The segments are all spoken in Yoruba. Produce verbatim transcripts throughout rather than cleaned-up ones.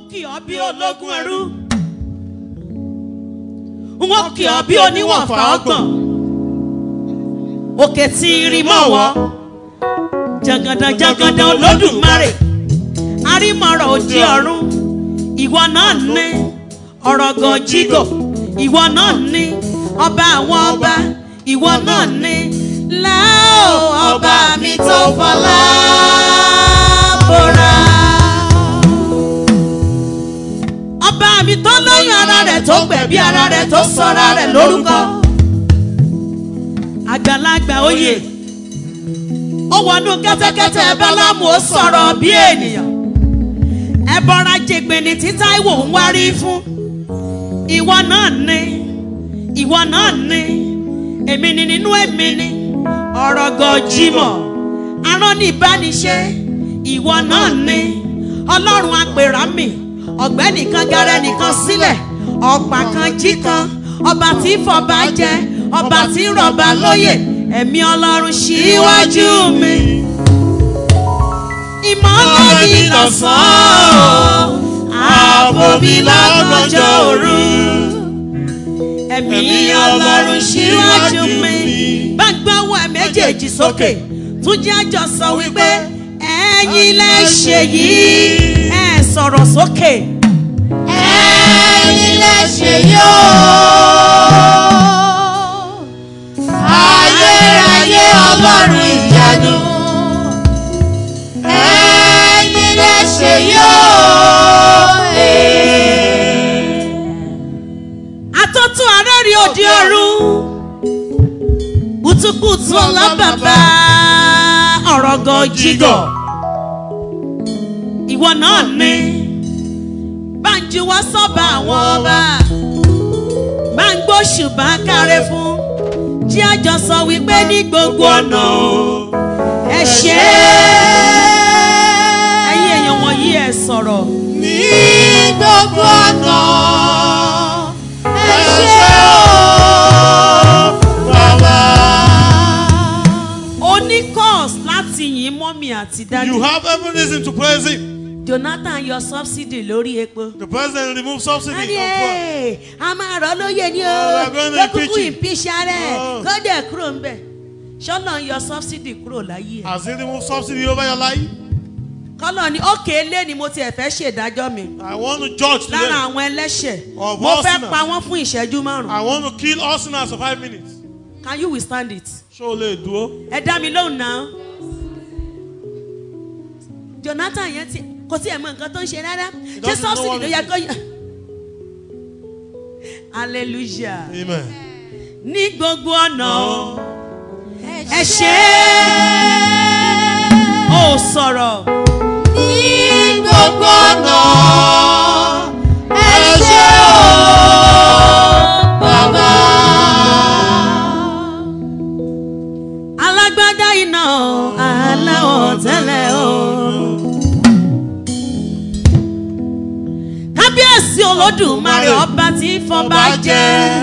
kì ọ́ bí ológun ẹrú. Wọ́n kì ọ́ bí oníwọ̀fà ọgbọ̀n. Òkè tí rí mọ́wọ́. Jàgàdàn jàgàdàn Olódùmarè. Arímọ̀rọ̀ òdi ọ̀run. Ìwọ náà ní ọ̀rọ̀gọ̀ jígọ̀. Ìwọ náà ní ọba àwọn ọba. Ìwọ náà ní láò ọba mi tó fọlá bora. Ọba mi tó lóyún ara rẹ̀ tó gbẹ̀bí ara rẹ̀ tó sọra rẹ̀ lórúkọ. Àgbàlagbà oyè. Ó wọnú kẹ́tẹ́kẹ́tẹ́ Bálámù ó sọ̀rọ̀ bí ènìyàn. Ẹbọra jẹgbẹni tí Táíwò ń wárí fún. Ìwọ náà ní ìwọ náà ní èmi ni nínú èmi ni ọ̀rọ̀ gọ̀jìmọ̀ arán ní ìbániṣe. Ìwọ náà ní Ọlọ́run apèrà mi ọ̀gbẹ́ni kan gẹ́rẹ́ nìkan sílẹ̀ ọ̀pá kan jí kan ọba tí fọba jẹ ọba tí rọ̀bà lóyè ẹ̀mí Ọlọ́run síwájú mi. Ìmọ́lẹ̀ mi lọ́sàn-án ààbò mi lọ́gànjọ́ òru ẹ̀mí Ọlọ́run síwájú mi. Bá gbọ́wọ́ ẹ̀ méjèèjì sókè tún jẹ́ àjọ sọ wípé ẹ̀yin lẹ ṣe yìí. Ẹ sọ̀rọ̀ sókè. Ẹ̀yin lẹ ṣe yóò. Ayérayé Ọlọ́run ìyanu. Ẹ̀yin lẹ ṣe yóò. Àtọ́tún arẹ́rìí òde ọ̀run. Kùtùkùtù ọlọ́bàbà ọ̀rọ̀gọ̀ jígọ̀. Ìwọ náà ní báńjú wá sọ́ba àwọn ọba. Báńgbóṣù bá kárẹ́ fún. Jí àjọ sọ wípé ní gbogbo ọ̀nà ẹ ṣé. Ẹ̀yin èèyàn wọ̀nyí ẹ sọ̀rọ̀. Ní gbogbo ọ̀nà ẹ ṣé o Bàbá. O ní cause láti yìn mọ́mì àti dájú. You have every reason to praise him. Jonathan yọ subsidy lórí epo. The president removed subsidy on fuel. A máa rọ lóye ni o. Lókùnkùn ìpínsá rẹ̀ kọ́dẹ̀ kúrò ń bẹ̀. Ṣọ́nà yọ subsidy kúrò láyé ẹ̀. Has he removed subsidy over your life? Kọ́nà ni ókè lé ni mo tiẹ̀ fẹ́ ṣèdájọ́ mi. I want to judge today. Lára àwọn ẹlẹ́ṣẹ̀. Of Mo all fẹ́ sinners. pa wọ́n fún ìṣẹ́jú márùn-ún. I want to kill all sinners for five minutes. Can you withstand it? Ṣé o lè dúró? Ẹ dá mi lóhùn náà. Jonathan yẹn ti kò sí ẹ̀ mọ nǹkan tó ń ṣe rárá. Ṣé subsidy ló yẹ kó yẹ? Hallelujah. Amen. Ní gbogbo ọ̀nà ẹ ṣé. Ó sọ̀rọ̀. Ní gbogbo ọ̀nà ẹ ṣé o Bàbá. Alágbádá iná aláwọ̀ tẹ́lẹ̀ o. Kábíyèsí Olódùmarè ọba tí fọba jẹ.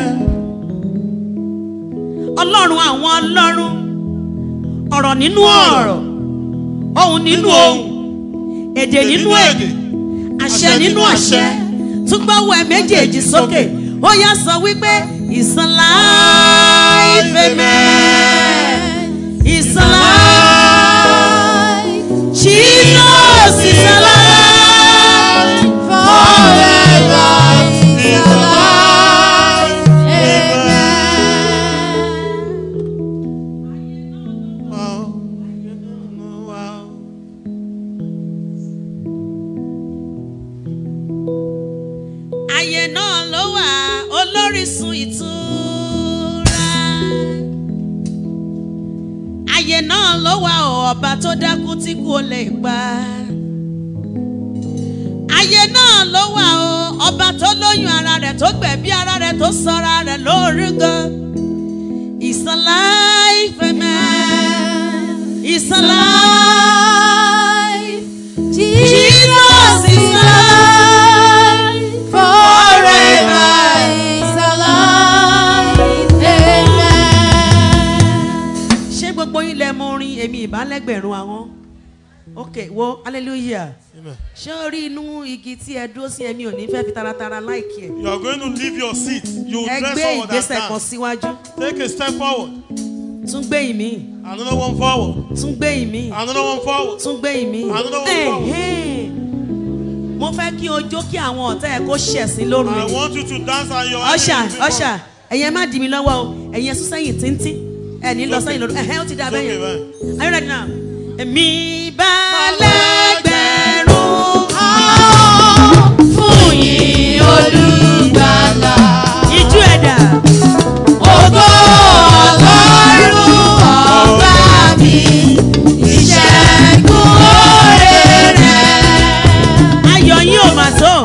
Ọlọ́run àwọn ọlọ́run. Ọ̀rọ̀ nínú ọ̀rọ̀. Ohùn nínú ohùn. Èdè nínú èdè. Àṣẹ nínú àṣẹ. Tún gbọ́wọ́ ẹ méjèèjì sókè. Ó yá sọ wípé it's alive, amen. It's alive. Jesus is alive. Forever is alive. Amen. Wow. Wow. Ayé náà ló wà olórísun ìtura. Ayé náà ló wà ọba tó dákú tí kò lè pa. Ayé náà ló wà ọba tó lóyún ara rẹ̀ tó gbẹ̀bí ara rẹ̀ tó sọra rẹ̀ lórúkọ. It's alive, amen. It's alive. Jesus is alive. Forever is alive. Amen. Ṣé gbogbo yín lẹ mọ orin èmi ìbálẹ́gbẹ̀rún àwọn? Ok. Okay, wo hallelujah. Amen. Ṣé o rí inú igi tí ẹ dúró sí ẹ̀mí ò ní fẹ́ fi taratara láìkí ẹ̀? You are going to leave your seat. You will Ẹ dress gbé forward and ìgbésẹ̀ kan dance. síwájú. Take a step forward. Tún gbé ìmí. Another one forward. Tún gbé ìmí. Another one forward. Tún gbé ìmí. Another one forward. Ẹ̀hẹ́n. Mo fẹ́ kí o jó kí àwọn ọ̀tá ẹ̀ kó ṣẹ̀sín lóru I yìí. want you to dance and your Ọ̀ṣà enemies will ọ̀ṣà ẹ̀yin ẹ má dì mí lọ́wọ́ o ẹ̀yin ẹ sún sẹ́yìn tíntín ẹ̀ ní lọ sẹ́yìn lọ́dún ẹ̀hẹ́n ó ti dà bẹ́ẹ̀ yẹn. Are you ready now? Èmi bá lẹ́gbẹ̀rún fún yín olùgbàlà. Ijú ẹ̀dá. Ògo Ọlọ́run ọba mi, ìṣẹ́gun oore rẹ̀. Ayọ̀ yín ò mà tó.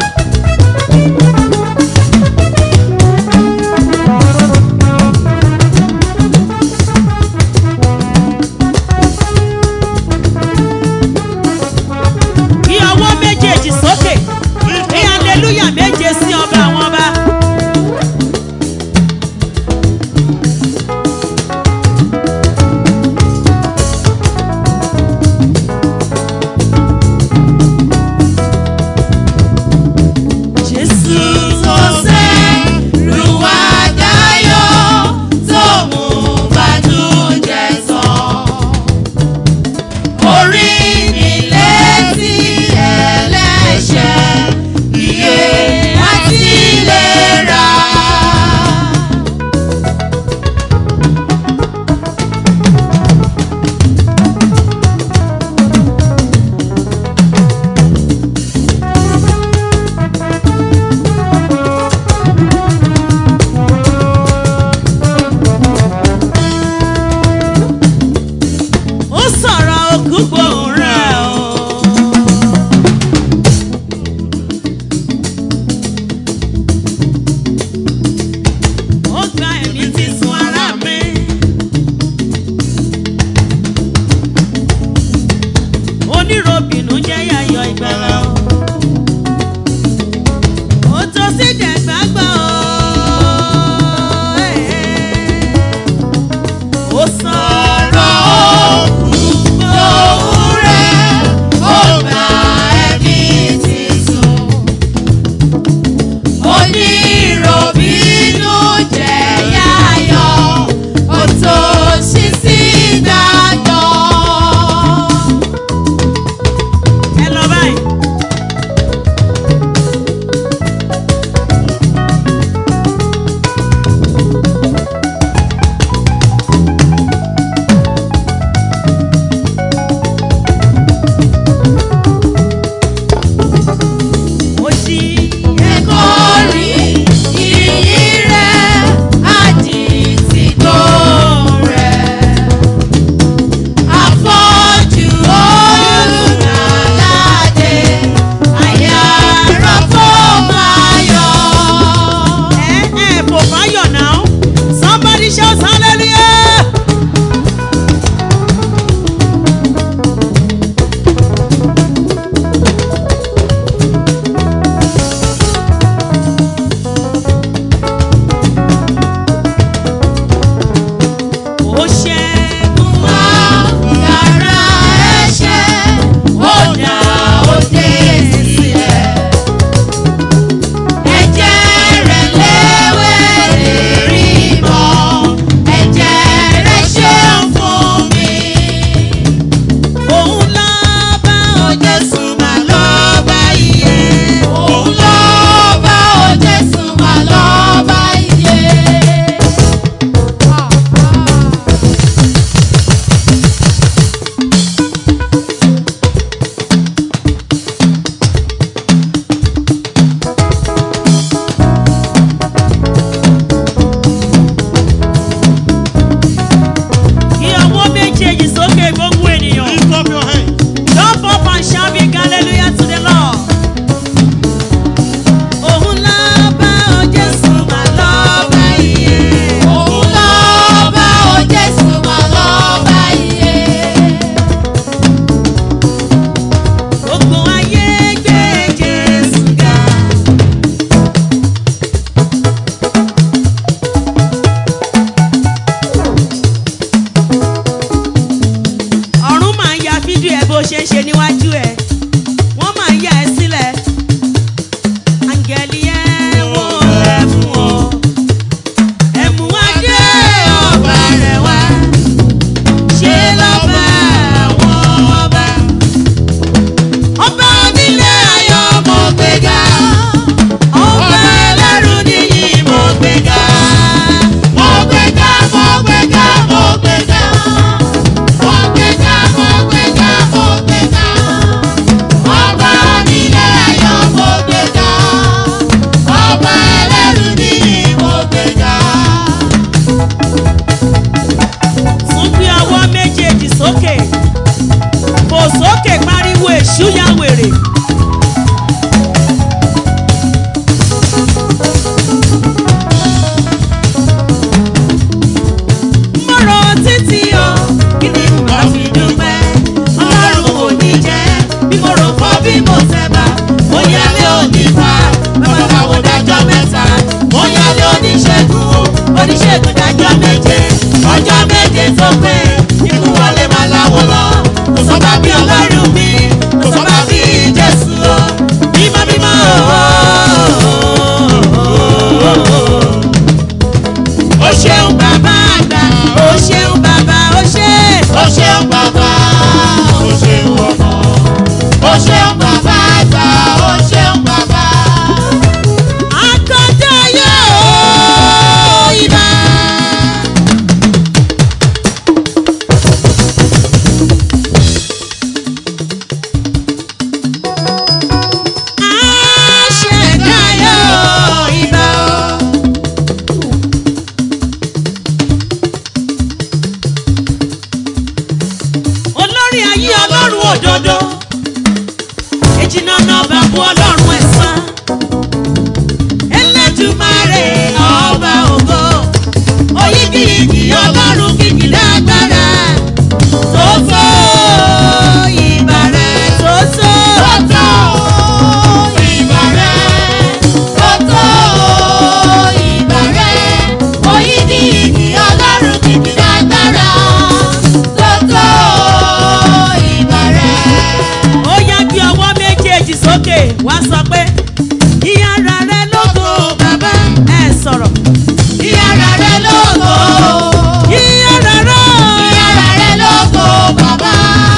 wá sọ pé ìyára rẹ lógo bàbá ẹ sọ̀rọ̀. Ìyára rẹ lógo. Ìyára rẹ. Ìyára rẹ lógo bàbá.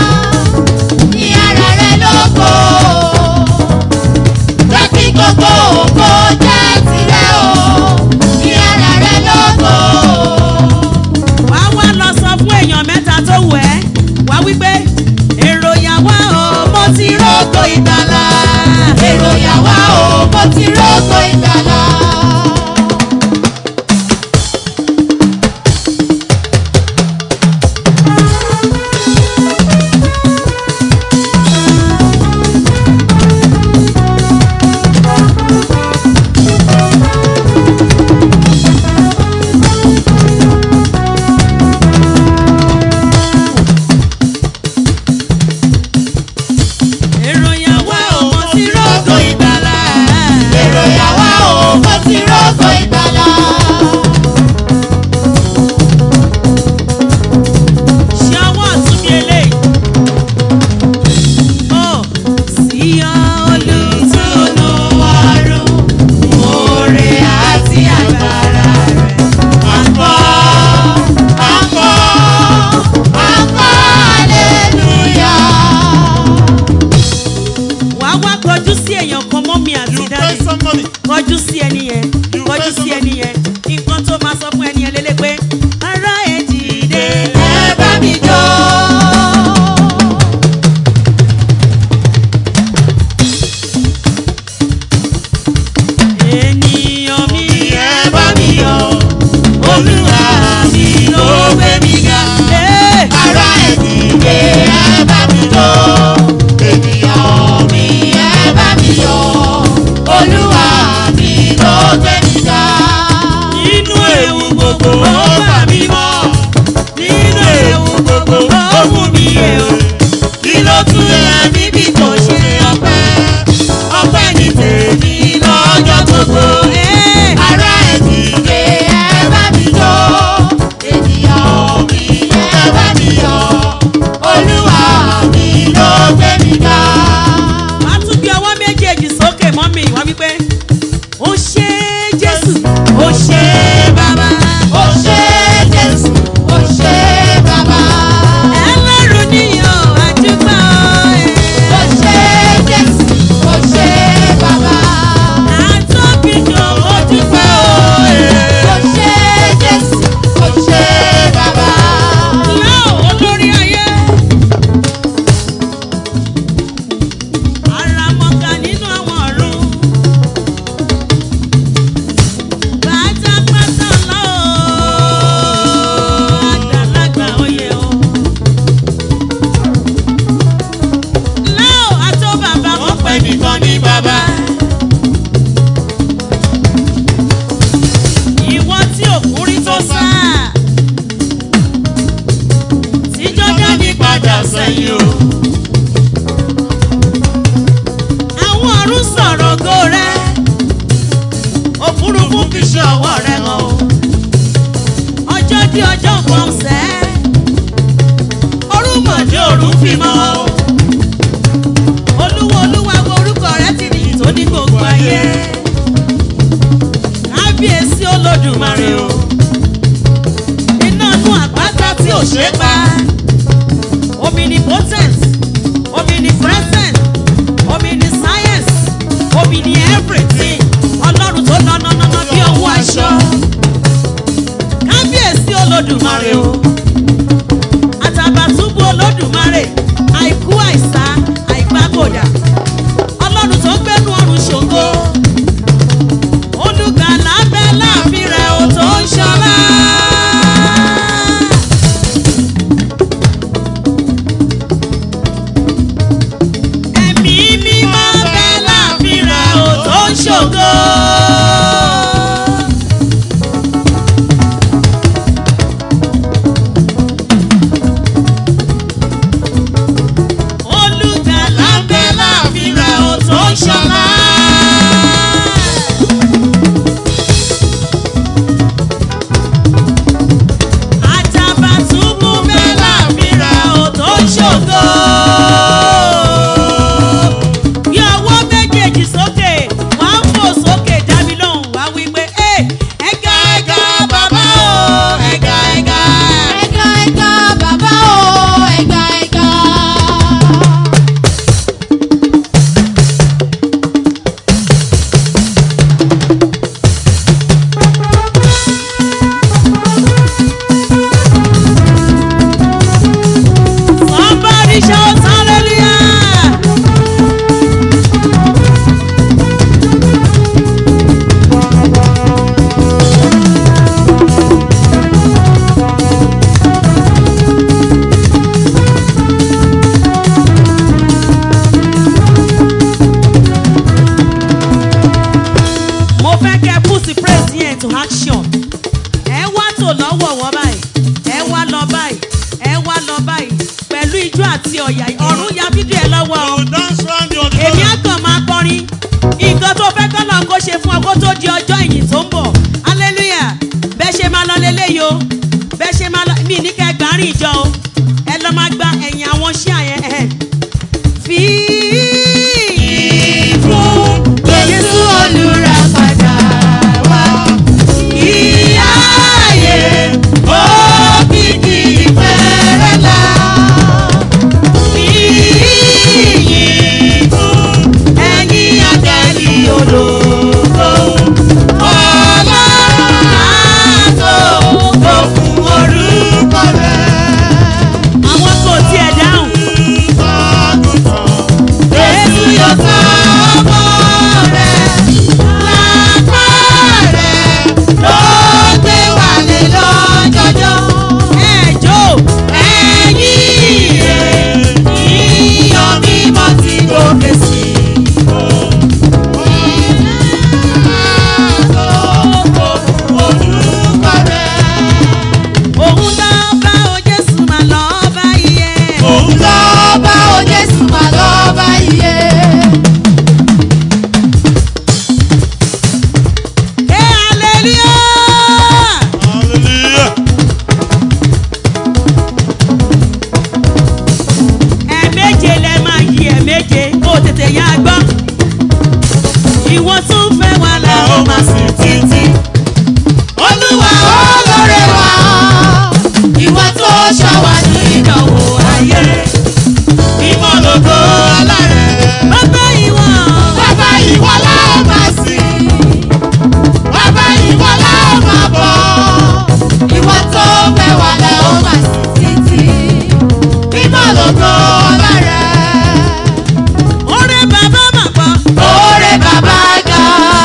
Ìyára rẹ lógo. Jẹ́ kí gbogbo ògo jẹ́ tirẹ̀ o. Ìyára rẹ lógo. Wá wá lọ sọ fún èèyàn mẹ́ta tó wù ẹ́ wá wípé èrò yàwá o mo ti rógo ìgbàlà. Èrò yàwá o mo ti rógo ìgbàlà. Èrò yàwá o mo ti rógo ìgbàlà. Èrò yàwá o mo ti rógo ìgbàlà. Ṣé ọwọ́ ọ̀tún mi eléyìí? Ó síyá olùtúnú ọ̀run, oore àti agbára rẹ̀. Àkọ́, àkọ́, àkọ́, hallelujah. Wà á wá kọjú sí èèyàn kan mọ́ mi àti You dáre. face somebody. Kọjú sí ẹni yẹn. You Kọjú face sí ẹni yẹn. Nǹkan tó máa sọ fún ẹni yẹn lélẹ̀ pé ara ẹ̀ dìde. Ẹ bá mi jó. Ènìyàn mi Ẹ bá mi yọ̀. Olúwa mi ló gbé mi ga. Ee, Ará ẹ̀ dìde, ẹ bá mi jó. Ènìyàn mi, ẹ bá mi yọ̀. Olúwa mi ló gbé mi ga. nínú ewu gbogbo ó gbà mí mọ́. Nínú ewu gbogbo ó mú mi yè o. Kí ló tún yẹ níbi tó ṣe ọpẹ́? Ọpẹ́ ní tèmi lọ́jọ́ gbogbo. Ee, Ará ẹ̀ dìde, ẹ bá mi jó. Ènìyàn mi, ẹ bá mi yọ̀. Olúwa mi ló gbé mi ga. wàá tún gbé ọwọ́ méjèèjì sókè mọ́ mi wá wípé ó ṣe Jésù ó ṣe bàbá. Ó ṣé Jésù, ó ṣé bàbá. Ẹlẹ́rù níyàn àdúgbò ẹ̀. Ó ṣé Jésù, ó ṣé bàbá. Àtọ́bìjọ ó dúpẹ́ òye. Ó ṣé Jésù, ó ṣé bàbá. Láò olórí ayé. Àràmọ̀kà nínú àwọn ọ̀run. Pátápátá láò. Àgbàlagbà oyè o. Láò àtọ́ bàbá mọ̀ pé nìkan ní bàbá. Ìwọ tí òkúrí tó sá. Tí Jọ́dánì padà sẹ́yìn o. Àwọn ọ̀run sọ̀rọ̀ ògo rẹ̀. Òfurufú fi ṣe ọwọ́ rẹ̀ hàn o. Ọjọ́ dí ọjọ́ kan sẹ́. Orúmọ̀dé òrùn fi mọ́ o. Olúwa Olúwa wo orúkọ rẹ̀ ti nìyí tó ní gbogbo ayé. Kábíyèsí Olódùmarè o. Iná inú àpáta tí ò ṣe é pa. Omnipotent, omnipresent, omniscience, omni everything. Ọlọ́run tó nánánánà bí ọwọ́ aṣọ. action. Ẹ wá tò lọ́wọ́ wọ́n báyìí. Ẹ wá lọ báyìí. Ẹ wá lọ báyìí. Pẹ̀lú ijó àti ọ̀yà ọ̀run ya fídíò ẹ lọ́wọ́ o. You dance round the auditorium. Èmi á kàn máa kọrin. Nǹkan tó fẹ́ kọ́ náà kó ṣe fún ọ kó tó di ọjọ́ ìyìn tó ń bọ̀. Hallelujah. Bẹ́ẹ̀ ṣe máa lọ leléyìí o. Bẹ́ẹ̀ ṣe máa lọ mí ní kẹ́ gbàrín ìjọ o. Ẹ lọ máa gba ẹ̀yìn àwọn ṣí àyẹn. Fi fún Jésù olùràpadà wá. Ìyá ayé òkìkí ìfẹ́rẹ́ là. Ìyìn fún ẹ̀yin àjẹ́lì ológo. Ọlọ́run àtò tó fún orúkọ rẹ̀. àwọn kò tiẹ̀ dáhùn. Jésù yóò sọ ọmọ rẹ̀ lápá rẹ̀ ló gbé wálé lọ́jọ́jọ́. Ẹ jó. Ẹ̀yin rẹ̀ ìyàn mímọ́ ti gòkè sí i. Orúkọ rẹ̀. Òun lọ bá o Jésù máa lọ bá iye. Òun lọ bá o Jésù máa lọ bá iye. Ẹ hallelujah. Hallelujah. Ẹ̀ẹ̀méje lẹ máa yí ẹ̀ẹ̀méje kó tètè yá a gbọ́. Ìwọ tún fẹ́ wà La ó láwọn máa sìn títí. Olúwa olóore wa, ìwọ tó ṣọ́ wa ní ìdánwò ayé. Mímọ́ lógo ọlá rẹ̀. bàbá ìwọ. Bàbá ìwọ la ó máa sìn. Bàbá ìwọ la ó máa bọ̀. Ìwọ tó fẹ́ wa la ó máa sìn títí. Mímọ́ lógo ọlá rẹ̀. Oore bàbá mà pọ̀. Oore bàbá ga.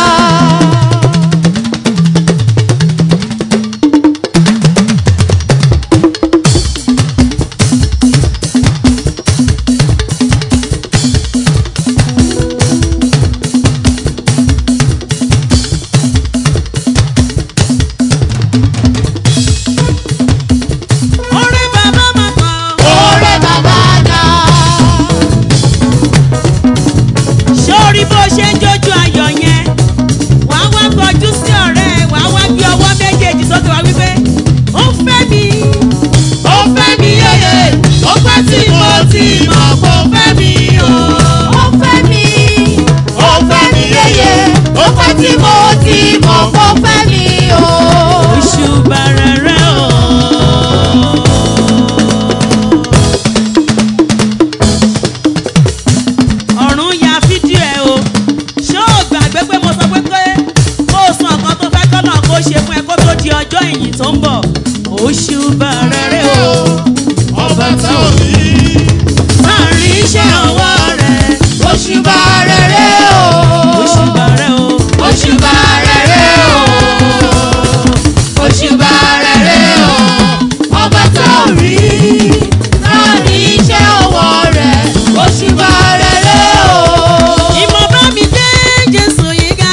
Oore bàbá mà pọ̀. Oore bàbá ga. Sórí bó ṣe ń jójú ayọ̀ yẹn. Wàá wá kọjú sí ọ̀rẹ́ ẹ̀, wàá wá gbé ọwọ́ méjèèjì sókè wá wípé ó fẹ́ mi. Ó fẹ́ mi yéye, ó pẹ́ tí mo ti mọ̀ kó fẹ́ mi o. Ó fẹ́ mi. Ó fẹ́ mi yéye, ó pẹ́ tí mo ti mọ̀ kó fẹ́ mi o. Oṣù bàrẹ̀rẹ̀ o. Ọ̀run ya fídíò ẹ̀ o. Ṣé o gbàgbé pé mo sọ pé pé kó o sọ nǹkan tó fẹ́ kọ́nà kó ṣe fún ẹ kó tó di ọjọ́ ìyìn tó ń bọ̀. Oṣù bàrẹ̀rẹ̀ o. Ọba tá ò ní. Láàrin iṣẹ́ ọwọ́ rẹ̀. Òṣùbà rere o. Oṣù bàrẹ̀ o. Òṣùbà rere o. Òṣùbà rere o. Ọba tá ò rí náà ní iṣẹ́ ọwọ́ rẹ̀. Òṣùbà rere o. Ìmọ̀ bá mi dé Jésù yìí ga.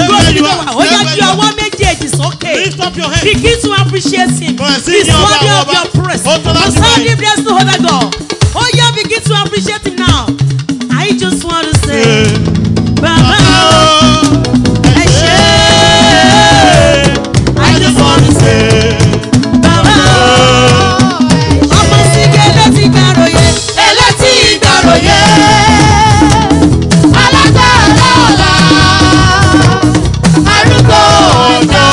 dúró where síbi you tó are. wà. Ó yá Stay ju where you ọwọ́ are. méjèèjì sókè. Lift up your hands. Begin to appreciate him. Go and sing He's your worthy Baba, of your Baba. praise. Oh, to that Because divine. if there's no other God. Oh yeah, begin to appreciate him now. I just want to say, Baba, ẹ ṣé. I just want to say, Baba, ọmọ sígi elétí gbàròyé. Elétí ìgbàròyé. Alágbára ọ̀la. Arúgbó ọjọ́.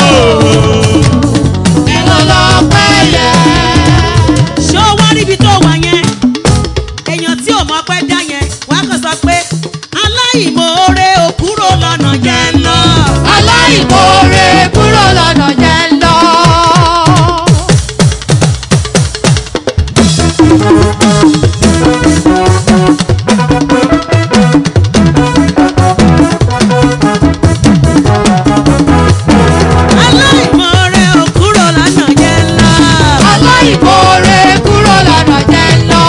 Ìlọ́lọ́pẹ́ yẹ. Ṣé o wá níbi tó wà yẹn? Èèyàn tí ò mọ̀ pé dá yẹn, wàá kàn sọ pé aláìmoore ò kúrò lọ́nà yẹn lọ. Aláìmoore kúrò lọ́nà jẹ́ ń lọ. Aláìmoore ò kúrò lọ́nà yẹn lọ. Aláìmoore kúrò lọ́nà jẹ́ ń lọ.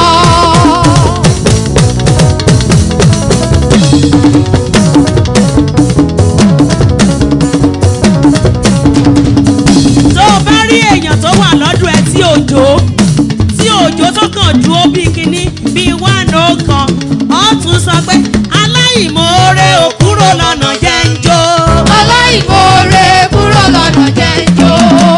Tó o bá rí èèyàn tó wà lọ́dún ẹ tí òjò tí òjò tó kàn dúró bí kinní bí wánà kan ó tún sọ pé aláìmoore ò kúrò lọ́nà jẹ́ ń jó. Aláìmoore kúrò lọ́nà jẹ́ ń jó.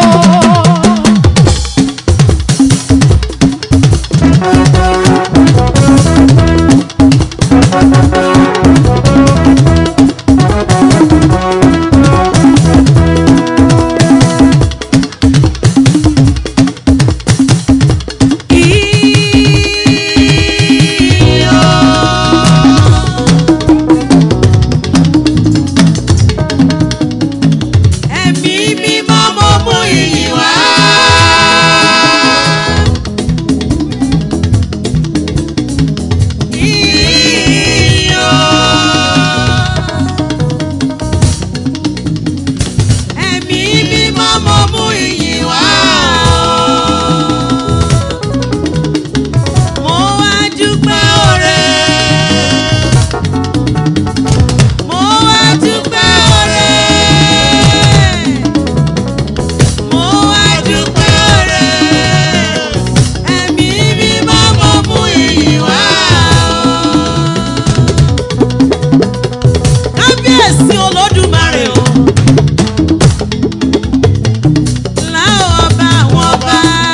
Ẹ̀mí mímọ́ mo mú ìyìn wá. Ìyìn o. Ẹ̀mí mímọ́ mo mú ìyìn wá. Mo wá dúpẹ́ oore. Mo wá dúpẹ́ oore. Mo wá dúpẹ́ oore. Ẹ̀mí mímọ́ mo mú ìyìn wá. Kábíyèsí Olódùmarè o. Láò ọba àwọn ọba.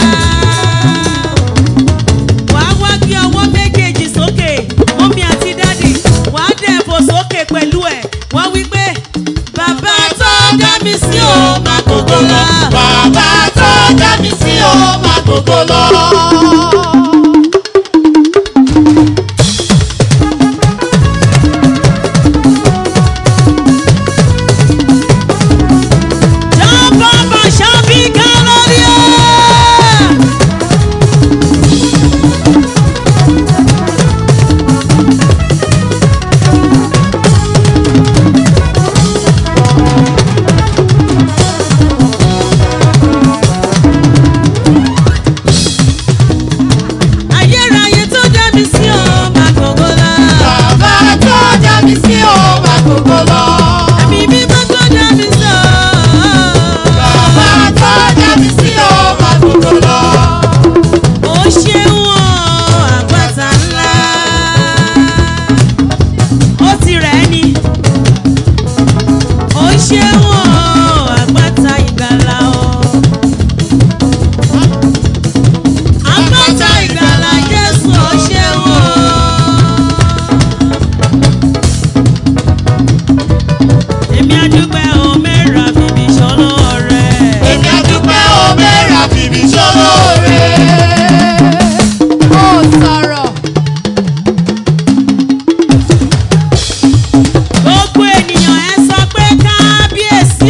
Wàá wá gbé ọwọ́ méjèèjì sókè. Mọ́mí àti dádì, wàá dẹ̀ fò sókè pẹ̀lú ẹ̀. Wọ́n wí pé bàbá tó dá mi sí o máa gbogbo lọ. Bàbá tó dá mi sí o máa gbogbo lọ. Jehovah shall be glorious. Ayérayé tó dá mi sí o máa gbogbo lọ. Bàbá tó dá mi sí o máa gbogbo lọ. Ẹ̀mí mímọ́ tó dá mi sí o. Bàbá tó dá mi sí o máa gbogbo lọ. Ó ṣeun o, àpáta ńlá. Ó ti rẹ̀ ni. Ó ṣeun o, àpáta ìgbàlà o. Àpáta ìgbàlà Jésù ó ṣeun o. Èmi á dúpẹ́ o, mẹ́ra bíbí ṣọlọ́ rẹ̀. Èmi á dúpẹ́ o mẹ́ra bíbí ṣolóore. Ó sọ̀rọ̀. Gbogbo ènìyàn ẹ sọ pé kábíyèsí.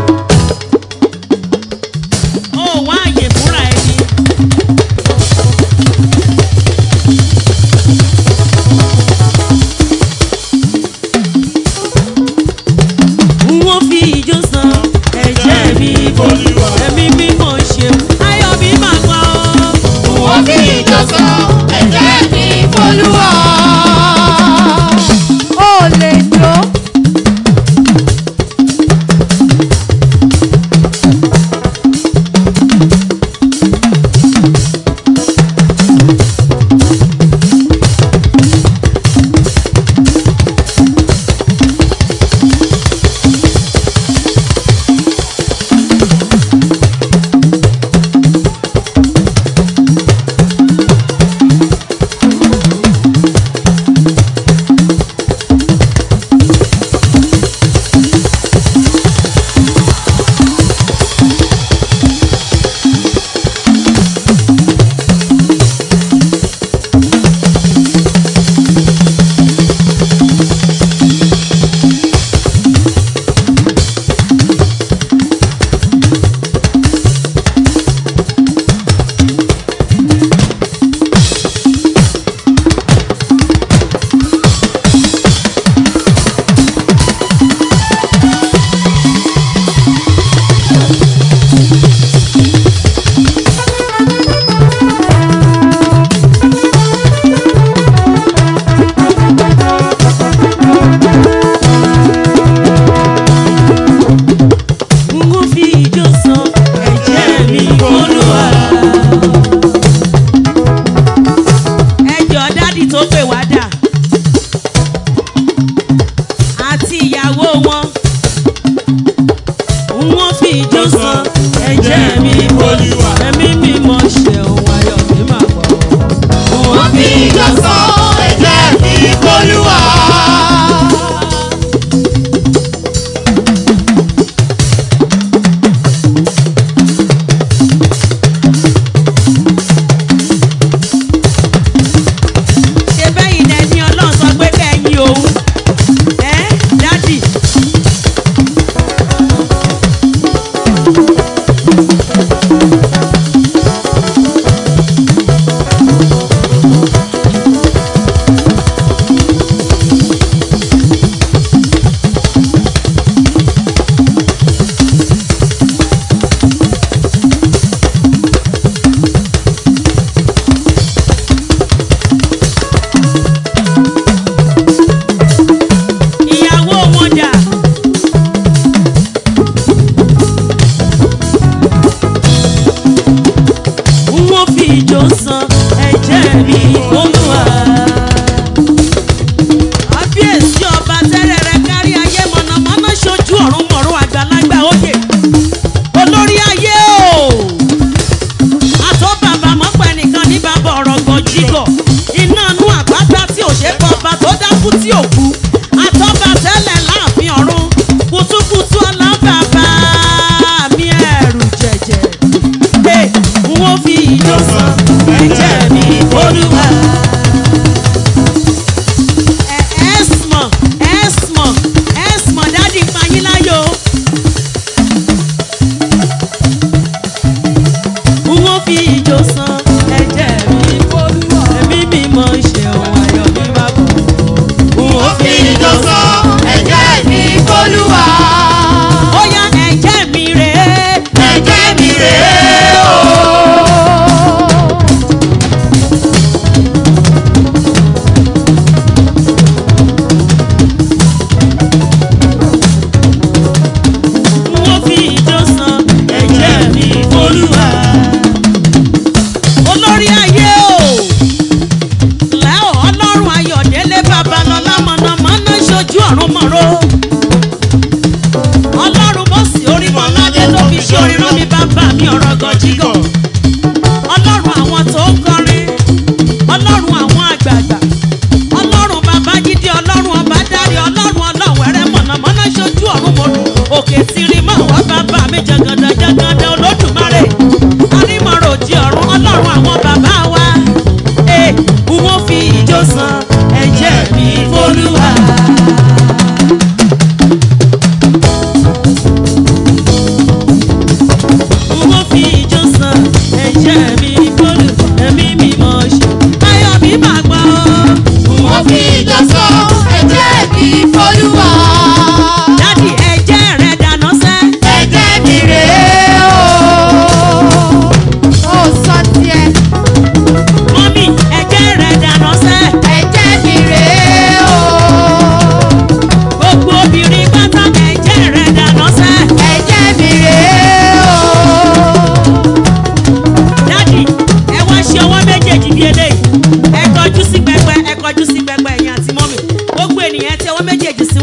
ó wá àyè fúnra ẹni. wọ́n fi ijó san ẹ̀jẹ̀ mi Olúwa ẹ̀mí mímọ́ ṣe ayọ̀ mi máa gbọ́. wọ́n fi ijó san ẹ̀jẹ̀ mi Olúwa. ó lè jó.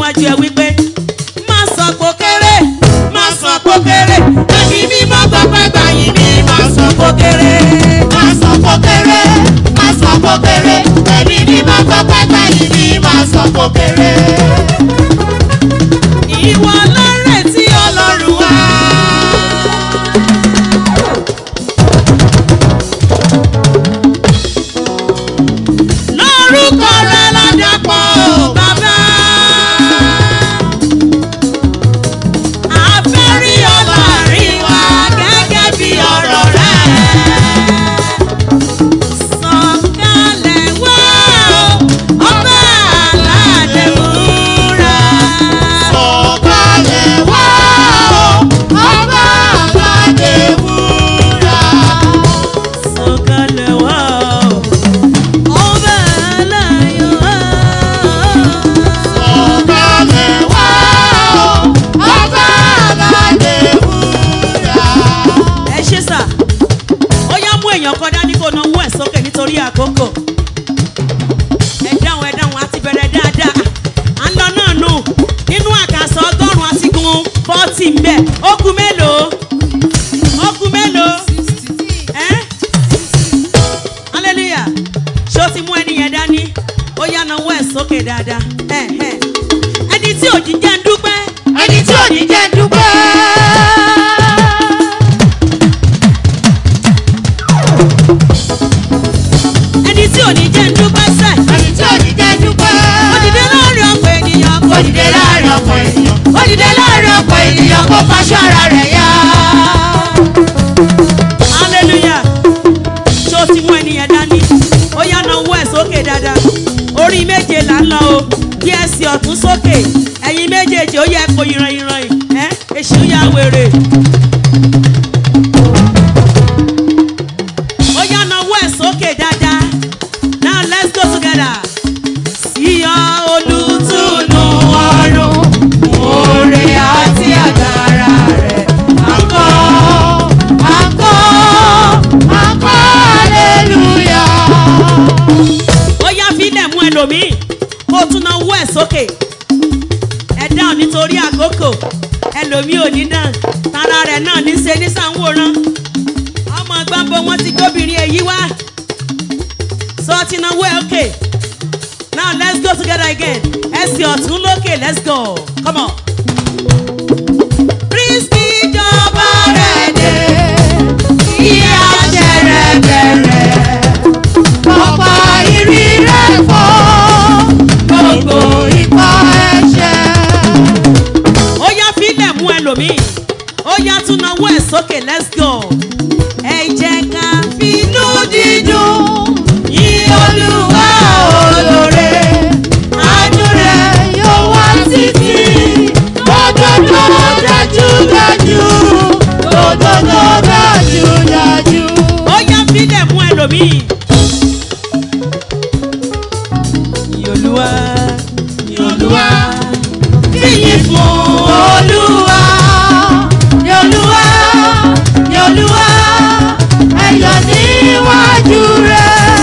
síwájú ẹ wípé má sọ pé kéré má sọ pé kéré ẹ̀mí mímọ́ gbọ́pẹ́ gbàyìn mi má sọ pé kéré má sọ pé kéré má sọ pé kéré ẹ̀mí mímọ́ gbọ́pẹ́ gbàyìn mi má sọ pé kéré. ìwọ lọ́rẹ̀ tí Ọlọ́run wá. lórúkọ rẹ ládàpọ̀ bàbá. àfẹ́rí ọlọ́rin wa gẹ́gẹ́ bí ọ̀rọ̀ rẹ. sọ̀kalẹ̀ wá ọba aládé wúrà. Sọ̀kalẹ̀ wá ọba aládé wúrà. sọ̀kalẹ̀ wá ọba aláyọ̀. Sọ̀kalẹ̀ wá ọba aládé wúrà. ẹ ṣe sà ó yá mú èèyàn kan dání kó náwó ẹ̀ sókè nítorí àkókò. ẹ dáhùn ẹ dáhùn àti bẹ̀rẹ̀ dáadáa à ń lọ náà nù nínú àkàsọ̀ ọgọ́rùn-ún àti gun fọ́tì mbẹ́ ó kù mélòó ó kù mélòó ẹ́ hallelujah ṣé o ti mú ẹni yẹn dání ó yá náwó ẹ̀ sókè dáadáa ẹ̀ ẹ̀ ẹni tí òjì jẹ́ ń dúpẹ́ Ẹni tí ò ní jẹ́ dúpẹ́. ẹni tí òní jẹ́ ń dúpẹ́ sẹ́ Ẹni tí ò ní jẹ́ dúpẹ́. ó dìde láàrin ọ̀pọ̀ ènìyàn kò Ó dìde láàrin ọ̀pọ̀ ènìyàn. Ó dìde láàrin ọ̀pọ̀ ènìyàn kó faṣọ ara rẹ̀ yá. hallelujah ṣé o ti mú ẹni yẹn dání ó yá náwó ẹ̀ sókè dáadáa orí méje là ń lọ o bí ẹsẹ̀ ọ̀tún sókè ẹ̀yin méjèèjì ó yẹ kó ìran ìran ẹ̀ èṣù ya wèrè ó yá náwó ẹ̀ sókè dáadáa now let's go together síyọ olùtùnú ọ̀run Oore àti agbára rẹ̀ àkọ́ àkọ́ àkọ́ hallelujah. ó yá fílẹ̀ mú ẹlòmíì kó o tún náwó ẹ̀ sókè ẹ dáhùn nítorí àkókò ẹlòmíì ò ní dáhùn tara rẹ̀ náà ní ṣe ní sàǹwòrán ọmọ gbàǹbọ wọn ti gbóbìnrin èyí wá sọ ti náwó ẹ̀ òkè now let's go together again ẹsẹ̀ ọ̀tún lókè let's go come on. Kristi jọba rẹ̀ dé Iye àṣẹ rẹ̀ bẹ̀rẹ̀. Ọ̀pá ìrì rẹ̀ fọ́. Gbogbo ipá ẹ̀ṣẹ̀. ó yá fílẹ̀ mú ẹlòmíì ó yá tún náwó ẹ̀ sókè let's go ẹ jẹ́ ká Inú dídùn yìn Olúwa olóore. Àánú rẹ̀ yóò wá títí. Òdodo dájúdájú. Òdodo dájúdájú. ó yá fílẹ̀ mú ẹlòmíì. Olúwa Olúwa fìyìn fún Olúwa. Ní Olúwa ní Olúwa ẹ̀yọ̀ níwájú rẹ̀.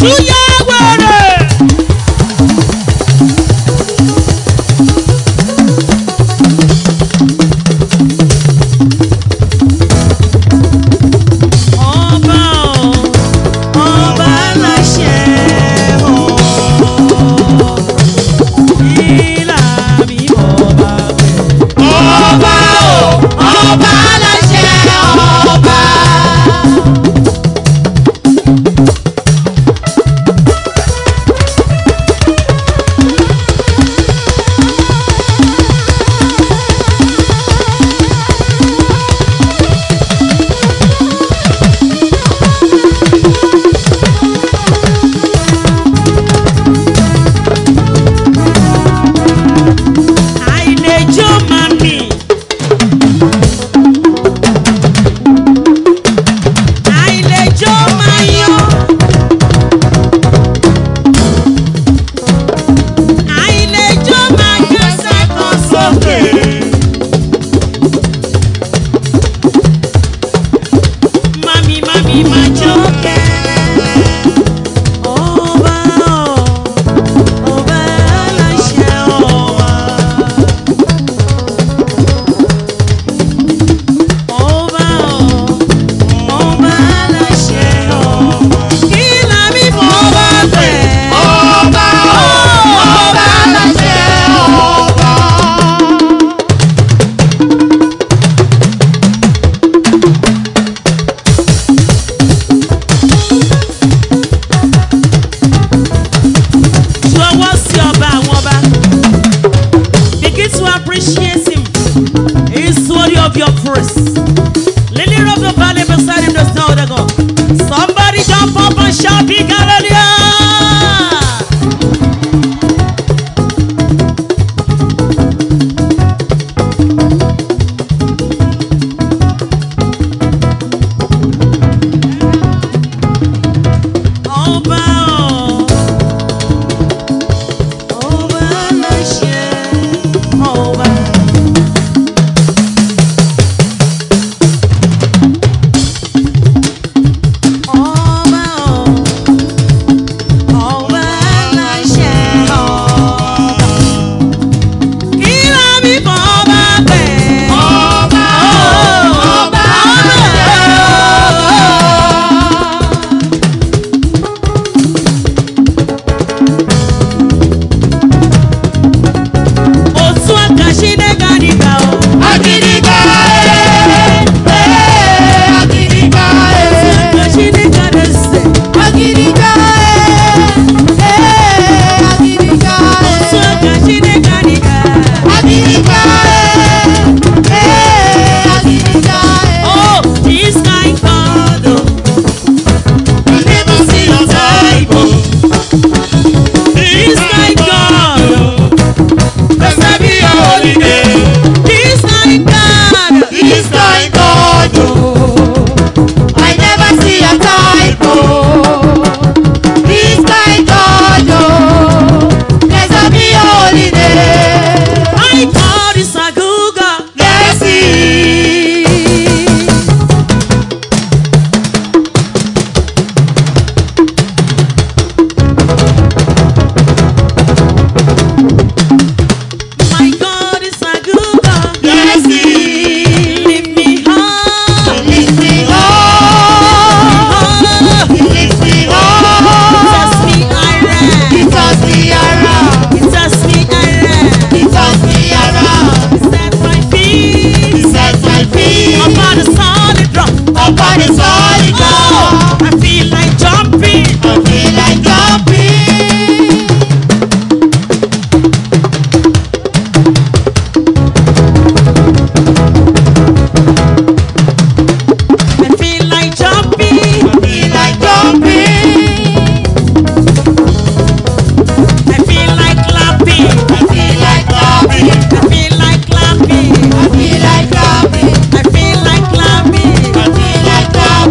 èṣù yá wẹ̀rẹ̀. Ọba o, ọba láṣẹ o, ìlà mi ọba pẹ̀. Ọba o, ọba láṣẹ ọba. Àìlèjó mami. Àìlèjó mayo. Àìlèjó magẹsẹ̀ kan sókè. Mami mami máa jókè. Ọba o, ọba aláṣẹ ọba. Ọba o, ọba aláṣẹ ọba. Kí la mi fọ́ ọba pẹ̀? Ọba o, ọba láṣẹ ọba. Jọ̀wọ́ sí ọba àwọn ọba. Begin to appreciate him. He is worthy of your praise. Lily of the valley beside him does not go. Somebody jump up and shout big hallelujah. Ọba o, ọba láṣẹ ọba. Ọba o, ọba láṣẹ ọba. Kí la mi fọ́ ọba pẹ̀? Ọba o, ọba láṣẹ Otu aka Chineke adịga o. Agídígba ẹ̀, ẹ̀, agídígba ẹ̀. Aka Chineke adịse. Agídígba ẹ̀, ẹ̀, agídígba Otu ẹ̀. aka Chineke adịga. Agídígba ẹ̀, ẹ̀, agídígba ẹ̀. Oh, this kind God o. You never see your type, oh. This kind God o. Blessed be your holy name. This kind God o. This kind God, oh. I never see your type, oh. This kind God, oh. Blessed be your holy name. My God is a good God. Yes, he My God is a good God. Yes, he Lift me high. Lift me up. Oh, Lift me up. touch me iron. He touched me around. Touch me iron. He touched me around. Set my He feet set my feet upon the solid rock. upon the solid Oh, ground. I feel like jumping. I feel like jumping. I feel like jumping. I feel like jumping. I feel like clapping. I feel like clapping. I feel like clapping. I feel like clapping. I feel like clapping. I feel like clapping.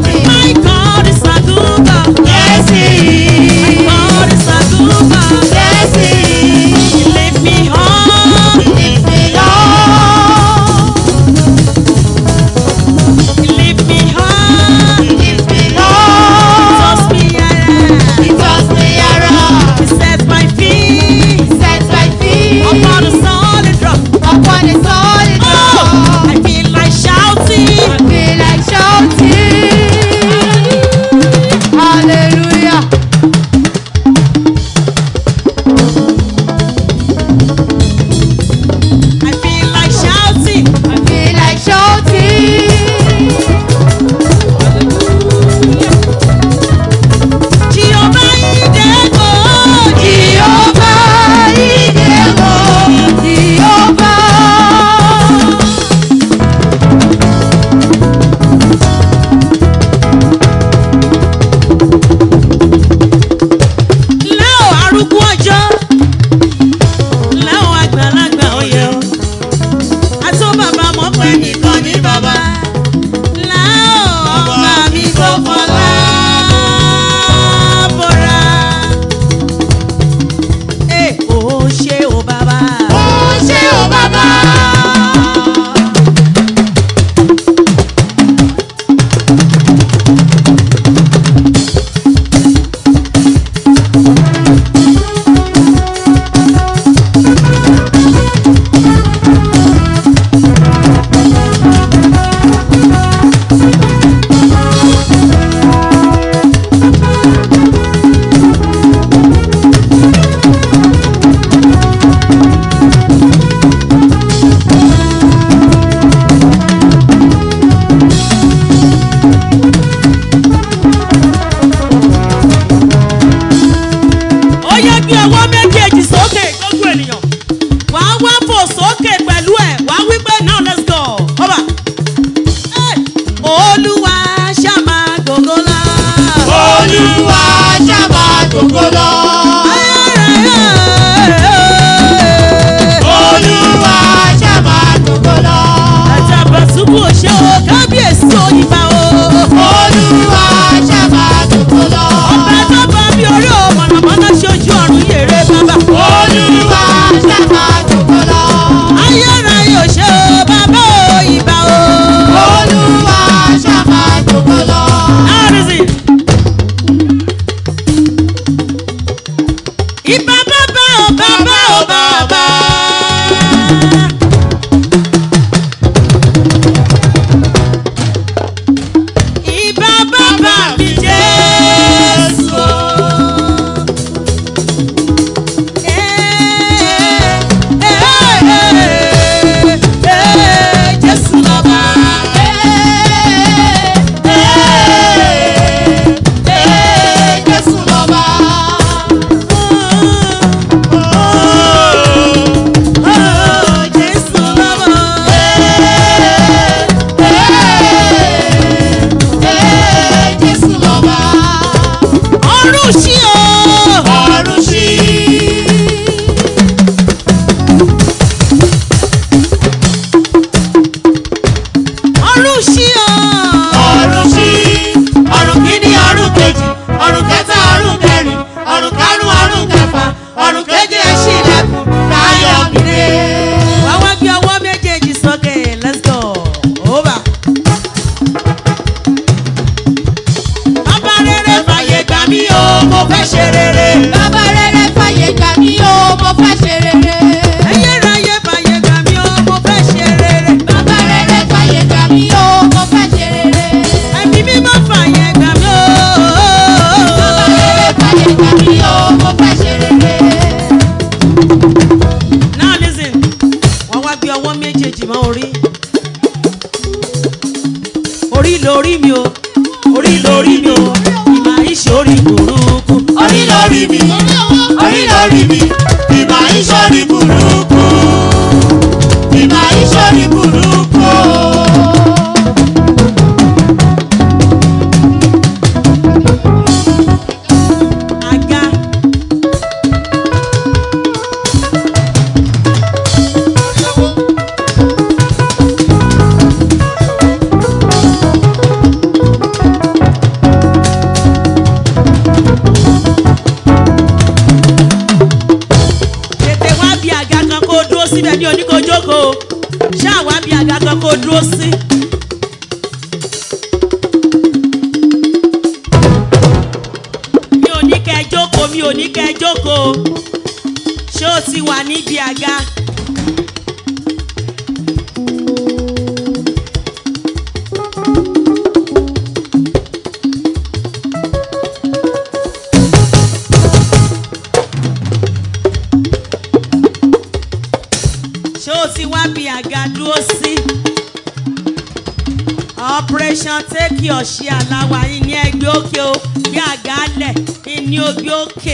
Operation take your share Alawiye ní ẹgbẹ́ òkè o bí àgálẹ̀ ní ògbé òkè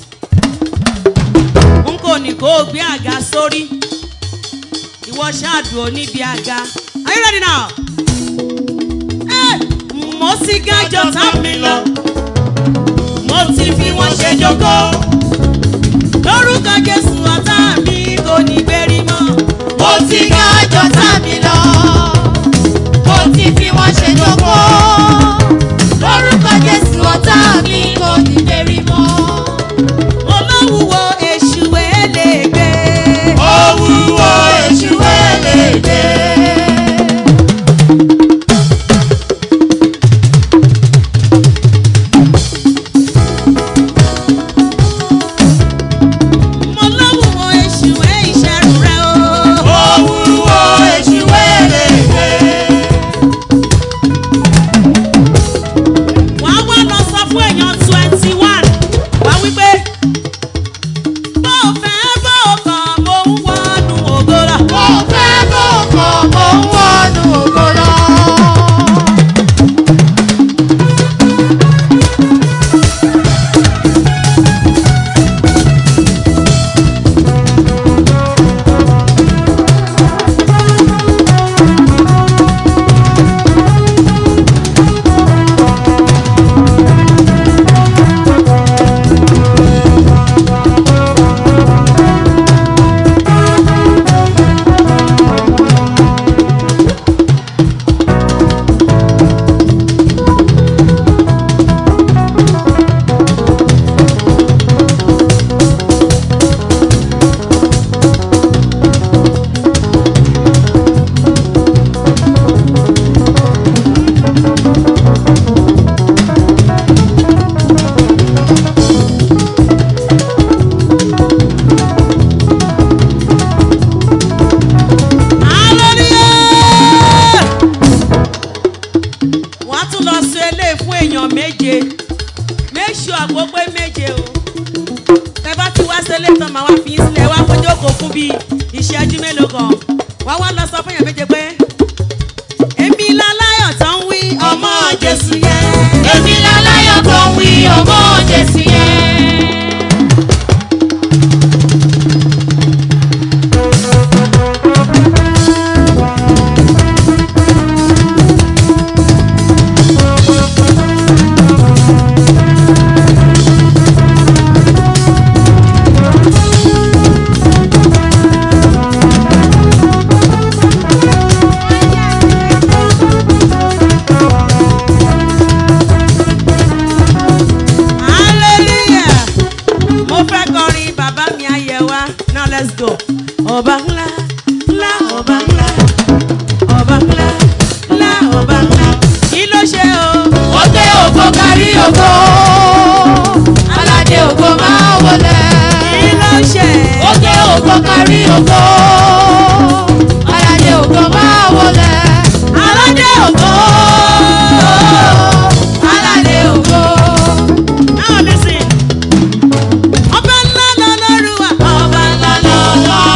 n kò ní kó gbé àga sórí ìwọ ṣáàdùn níbi àga. Are you ready now? Eh, mo sì gájọ tá mi lọ mo ti fi wọn ṣe jókòó lórúkọ Jésù ọ̀tá mi kò ní gbérí mọ́. Mo ti gájọ tá mi lọ mo ti fi wọn ṣe jókòó lórúkọ Jésù ọ̀tá mi kò ní gbérí mọ́. Olówúwo èṣù elégbé. Owúwo èṣù elégbé. wàá tún lọ sọ eléyìí fún èèyàn méje make sure àgbógbé méje o tẹ bá ti wá sílé tán màá wá fi í sílẹ̀ wá fojú òkò fún bíi ìṣẹ́jú mélòó kan wá wá lọ sọ fún èèyàn méje pé èmi láláyọ̀ tó ń wí ọmọ Jésù yẹn. èmi láláyọ̀ tó ń wí ọmọ Jésù yẹn. Let's go. Ọba ńlá, ńlá, ọba ńlá, ọba ńlá, ńlá, ọba ńlá. Kí ló ṣe o? Ó dé ògo kárí ògo, aládé ògo máa wọlé. Kí ló ṣe? Ó dé ògo kárí ògo, aládé ògo máa wọlé. Aládé ògo, aládé ògo. now listen. Ọba ńlá lọ́lọ́run wa. Ọba ńlá lọ́lọ́run wa.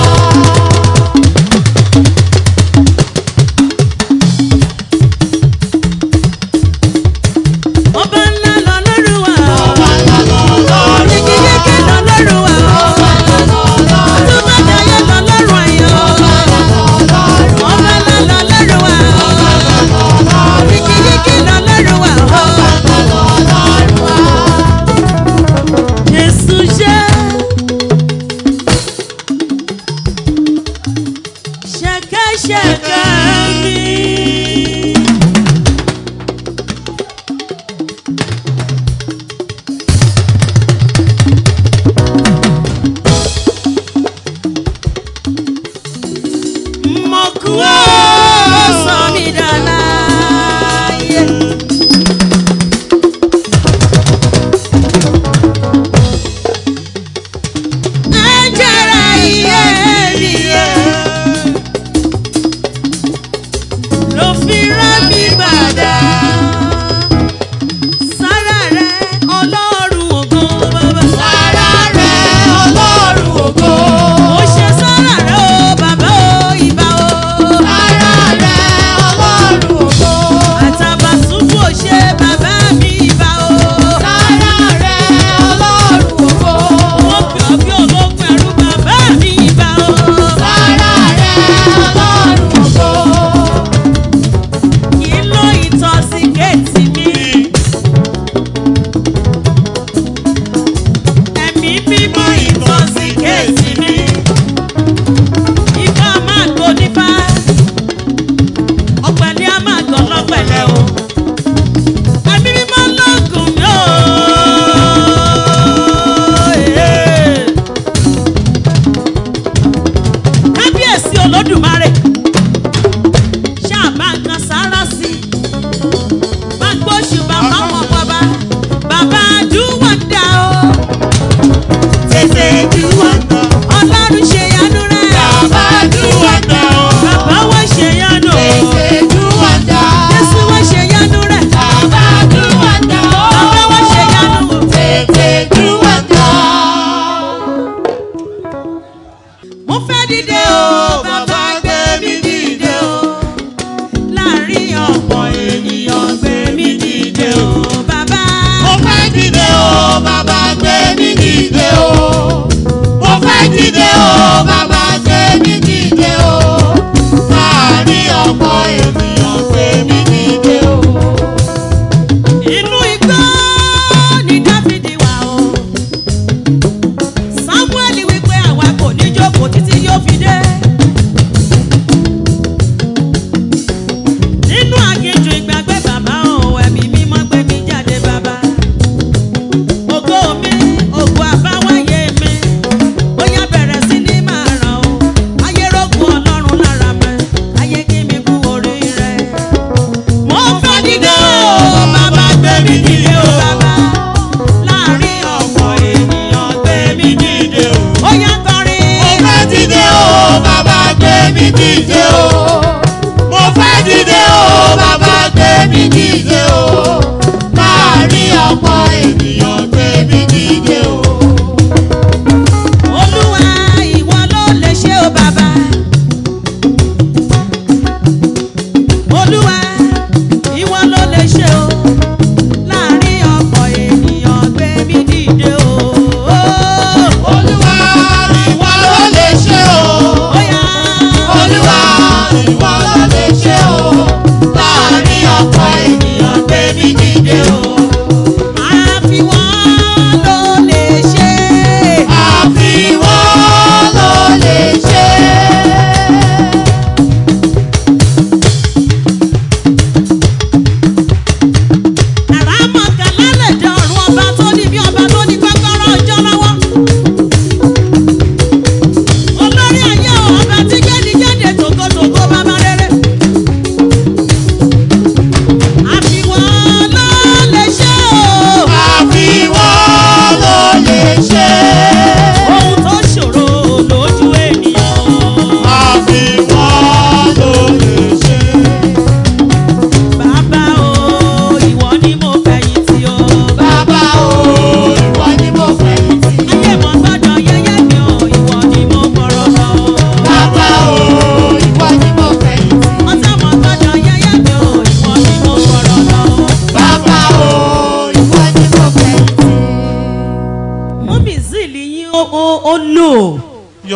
Ọba ńlá lọ́lọ́run wa. Ọba ńlá lọ́lọ́run wa. Yékéyéké lọ́lọ́run wa. Ọba ńlá lọ́lọ́run wa. Àtúbọ̀tayé lọ́lọ́run wa.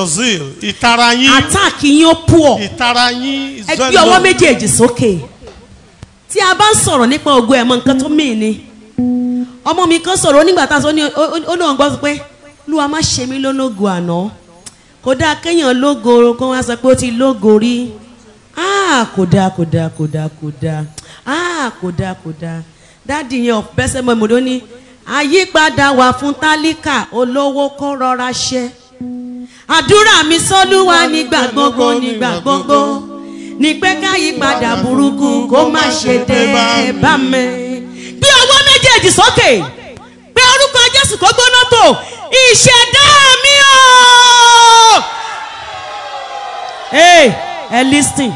your zeal. Ìtara yín. Attack yín ó poor. Ìtara yín is very low. Ẹ gbé ọwọ́ méjèèjì sókè. Tí a bá ń sọ̀rọ̀ nípa ògo ẹ̀ mọ nǹkan tó mìí ni. Ọmọ mi kan sọ̀rọ̀ nígbà tá a sọ ní ó náà gbọ́ pé Olúwa má ṣe mí lólógo àná. Kò dáa kéèyàn lógo kó wá sọ pé ó ti lógo rí. Ah, kò dáa kò dáa kò dáa kò dáa. Ah, kò dáa kò dáa. Dáàdì yẹn ọ̀pẹ́sẹ̀ mọ́ ìmọ̀dé ó ní àyípadà wà fún tálíkà olówó kó rọra ṣe. Àdúrà mi sọ́lúwa nígbà gbogbo nígbà gbogbo ní pé káyípadà burúkú kó má ṣe dé bá mi. Bí ọwọ́ méjèèjì sókè pé orúkọ Jésù kó gbóná tó ìṣẹ̀dá mi o. Hey, ẹ listen.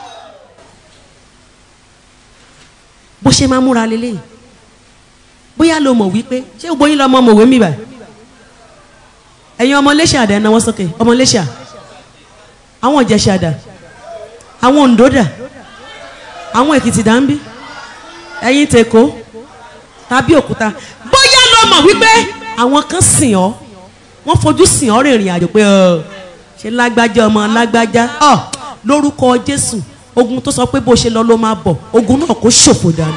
Bó ṣe máa múra lélẹ́yìn. Bóyá lo mọ̀ wípé ṣé gbogbo yín lọ́mọ Mowe mi báyìí. Ẹ̀yin ọmọ Iléṣà dà náwó sókè. Ọmọ Iléṣà. Àwọn Ìjẹ̀ṣà dà. Àwọn Oǹdó dà. Àwọn Èkìtì dà ń bí. Ẹ̀yin tèkó tàbí Òkúta. Bóyá lo mọ̀ wípé àwọn kan sìn ọ́. Wọ́n fojú sìn ọ́ rìnrìn àjò pé ṣe lágbájá ọmọ lágbájá. Ọ̀ lórúkọ Jésù. Ogun tó sọ pé bó ṣe lọ ló máa bọ̀. Ogun náà kó ṣòfò dànù.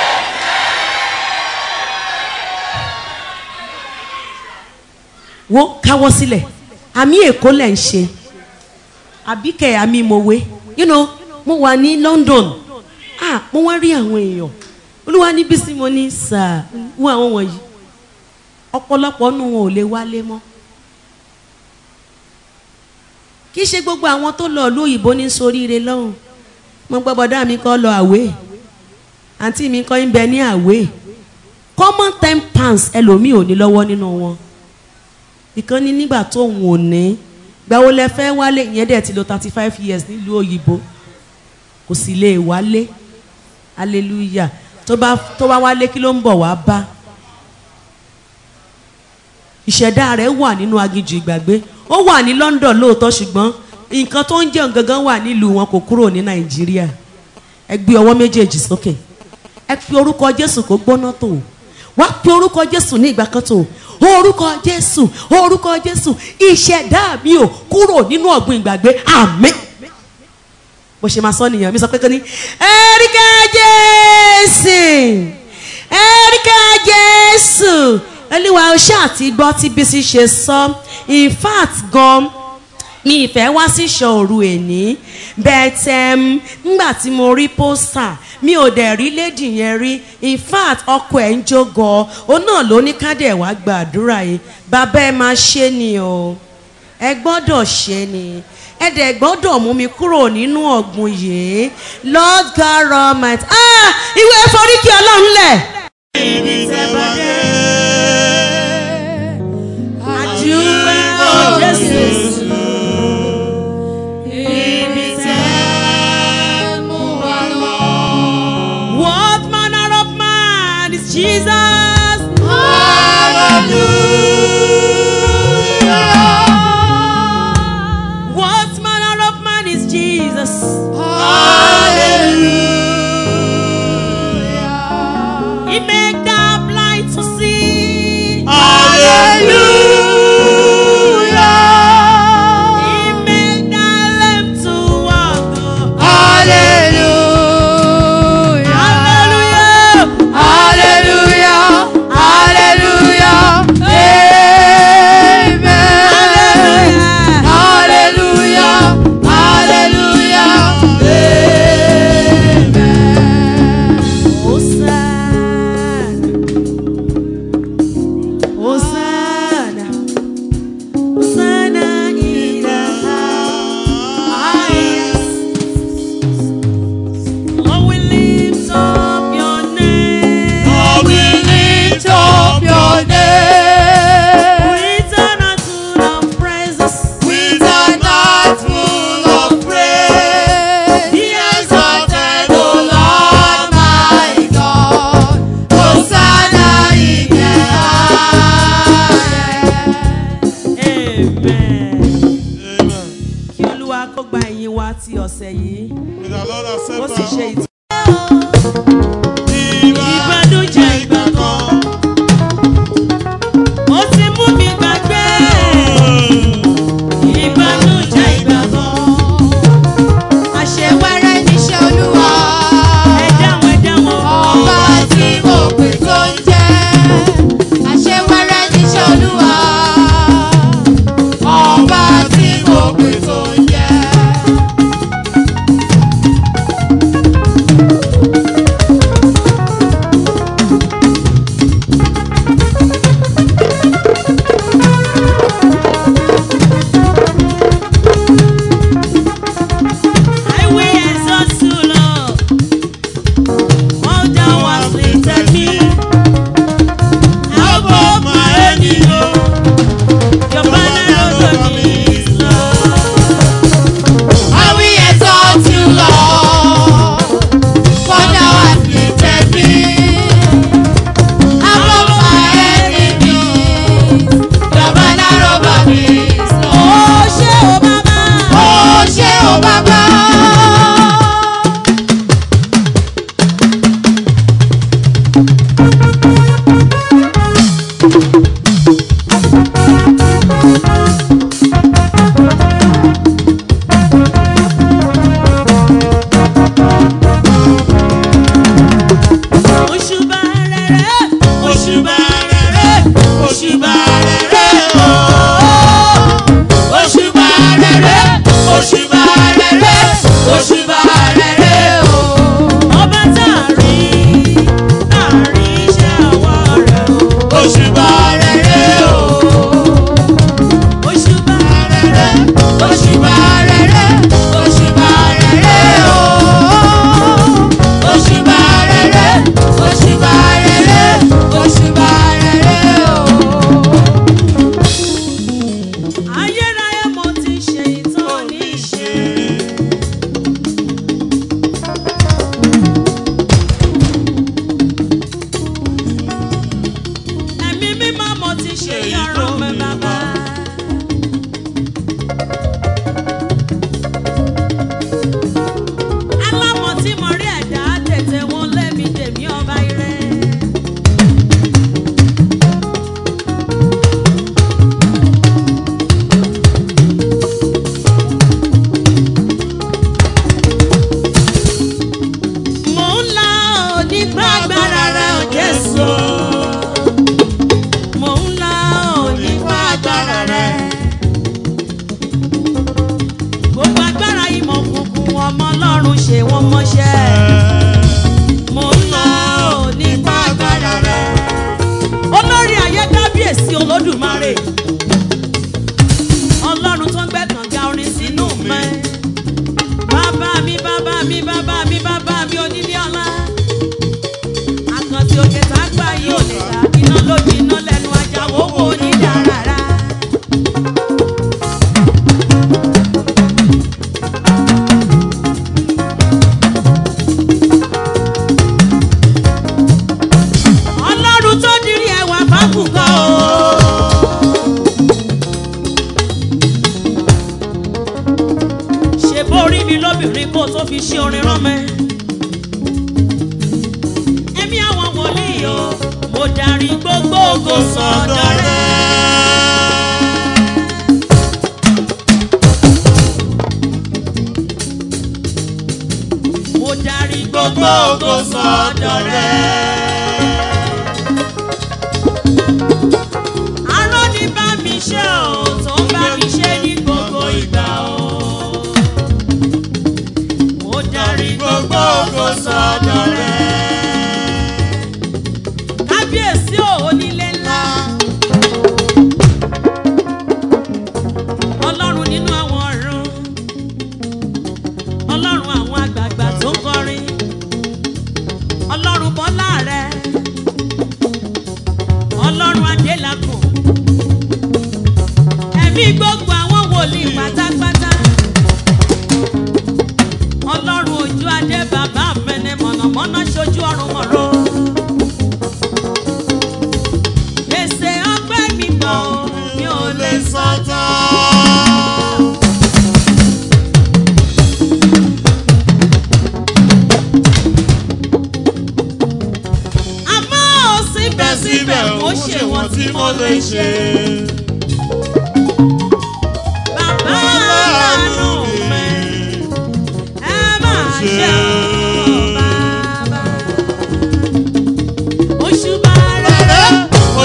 Wo káwọ́ sílẹ̀ àmì Èkó lẹ̀ ń ṣe àbíkẹ́ àmì Mowe you know mo wà ní London ah mo wá rí àwọn èèyàn Olúwa ní Bísí mo ní sáà wọ́n àwọn wọ̀nyí ọ̀pọ̀lọpọ̀ nù wọn ò lè wálé mọ́ kì í ṣe gbogbo àwọn tó lọ ìlú òyìnbó ní soríire lọ́hùn mo gbọ́ bọ́dá mi kọ́ lọ àwé àǹtí mi kọ́ ń bẹ ní àwé common ten pounds ẹlòmíì ò ní lọ́wọ́ nínú wọn ìkan ní nígbà tó òun ò ní gbàwó lẹ fẹ́ wálé ìyẹn dẹ̀ ti lò thirty five years nílùú òyìnbó kò sì lè wálé hallelujah tó bá tó bá wálé kí ló ń bọ̀ wá bá ìṣẹ̀dá rẹ̀ wà nínú aginjù ìgbàgbé ó wà ní London lóòótọ́ ṣùgbọ́n nǹkan tó ń jẹun gangan wà nílùú wọn kò kúrò ní Nàìjíríà ẹ gbé ọwọ́ méjèèjì sókè ẹ fi orúkọ Jésù kó gbóná tó wá pe orúkọ Jésù ní ìgbà kan tó orúkọ Jésù orúkọ Jésù ìṣẹ̀dá mi ò kúrò nínú ọ̀gbun ìgbàgbé àmín bó ṣe máa sọ nìyẹn mi sọ pé kí ni ẹ̀ríkà Jésù ẹ̀ríkà Jésù Olúwa ó ṣáà ti gbọ́ tí Bísí ṣe sọ in fact gan mi ìfẹ́ wá sí ìṣòro èní bẹ́ẹ̀ ńgbà tí mo rí pósítà mi ò dẹ̀ rí lédì yẹn rí in fact ọkọ ẹ̀ ń jó gan òun náà ló ní kádẹ̀ wá gbàdúrà yìí bàbá ẹ máa ṣe ni o ẹ gbọ́dọ̀ ṣe ni ẹ dẹ̀ gbọ́dọ̀ mú mi kúrò nínú ọ̀gbun yìí Lord God Almighty ah ìwé foríkì Ọlọ́run lẹ̀. Ibi tẹ́ bá dé. Àdúpẹ́ o Jésù. Jesus, hallelujah. What manner of man is Jesus? Hallelujah. He made the blind to see. Hallelujah. He made the lame to walk. Hallelujah. Ìbànújẹ́ ìgbà kan ó ti mú mi gbàgbé ìbànújẹ́. tí mo pè tó ń jẹ́ àṣewẹ́rẹ́ níṣẹ́ Olúwa. Ọba tí mo pè tó ń jẹ́.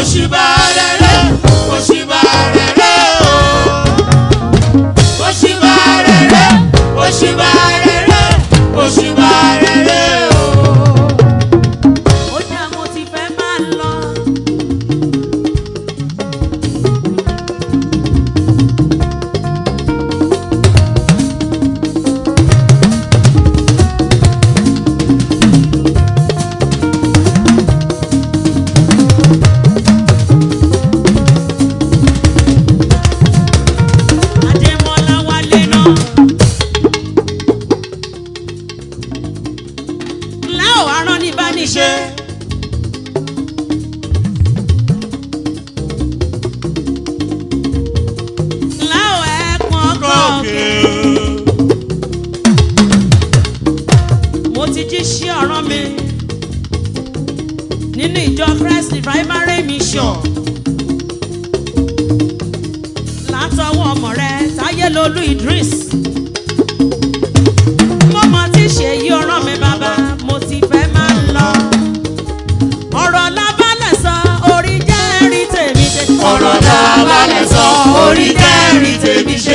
òṣìbà rere òṣìbà rere o òṣìbà rere òṣìbà rere òṣìbà rere o. ó dá mo ti fẹ́ máa lọ. Adémọ́lá wálé náà. láò arán ní bá ní ṣe. láò ẹ̀pọ̀n gòkè. mo ti jí sí ọ̀ràn mi nínú ìjọ Christ Revival Mission látọwọ́ ọmọ rẹ Táyélolú Idris. mo mọ tí ṣe yí ọ̀ràn mi bàbá mo ti fẹ́ máa lọ. ọ̀rọ̀ lábálẹ̀ sọ orí jẹ́ ẹ̀rí tèmi ṣe. ọ̀rọ̀ lábálẹ̀ sọ orí kẹ́rì tèmi ṣe.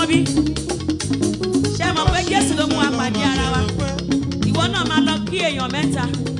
bí ṣé mọ̀ pé Jésù ló mú wa pàdé ara wa ìwọ náà máa lọ kí èèyàn mẹ́ta.